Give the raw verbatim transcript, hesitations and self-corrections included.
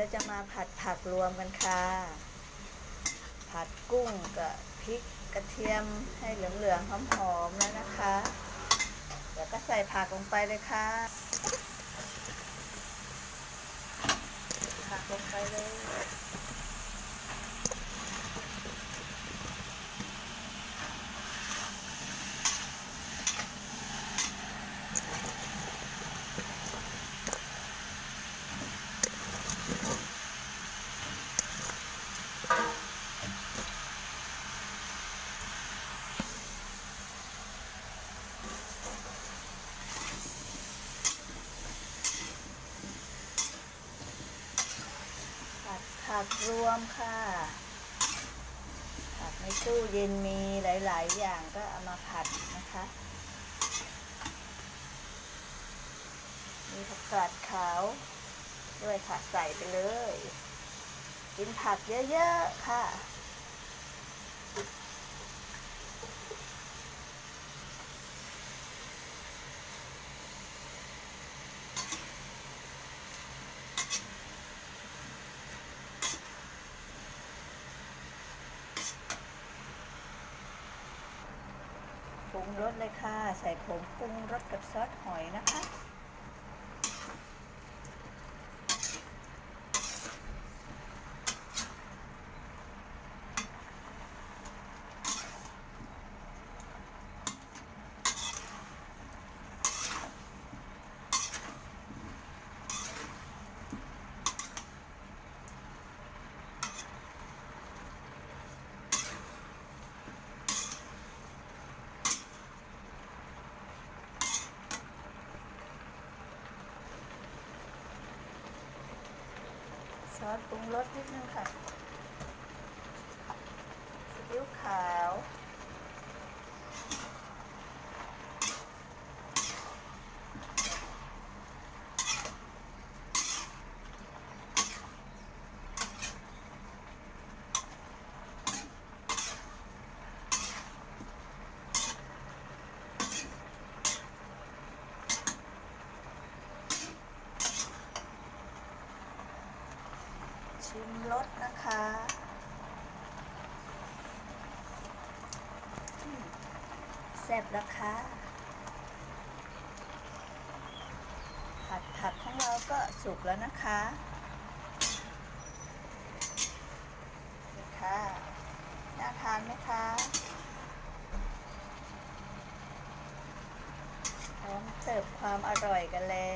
เราจะมาผัดผักรวมกันค่ะผัดกุ้งกับพริกกระเทียมให้เหลืองๆหอมๆแล้วนะคะแล้วก็ใส่ผักลงไปเลยค่ะผักลงไปเลยผัดผักรวมค่ะผักในตู้เย็นมีหลายๆอย่างก็เอามาผัดนะคะมีผักกาดขาวด้วยค่ะใส่ไปเลยกินผักเยอะๆค่ะปรุงรสเลยค่ะใส่ผงปรุงรสกับซอสหอยนะคะซอสปรุงรสนิดนึงค่ะซีอิ๊วขาวชิมรสนะคะแซ่บแล้วค่ะผัดผักของเราก็สุกแล้วนะคะนี่ค่ะน่าทานไหมคะพร้อมเสิร์ฟความอร่อยกันแล้